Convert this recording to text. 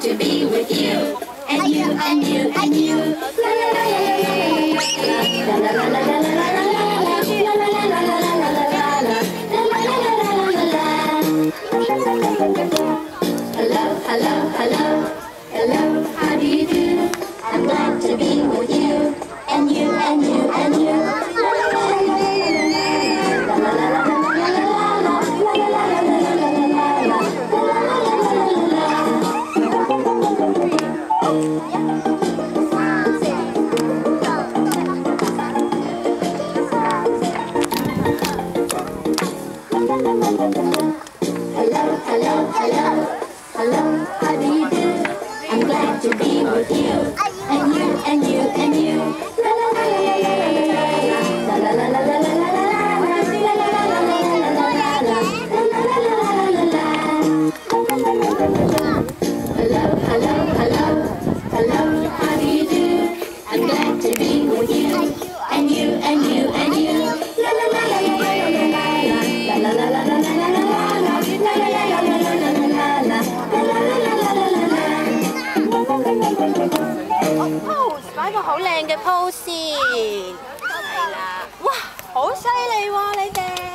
to be with you. And you, and you, and you. La la la la la la la la la la la la la Hello, hello, hello, hello, how do you do? I'm glad to be with you, and you, and you, and you. Hello, hello, hello, hello, how do you do? I'm glad to be with you, and you, and you, and you. La la la la la la la la la la la la la Hello, hello, hello, hello, how do you do? I'm glad to be with you, and you, and you, and you. La la la la la la la la la la la la la la. pose 擺個好靚嘅 pose 先，係啦，哇，好犀利喎你哋！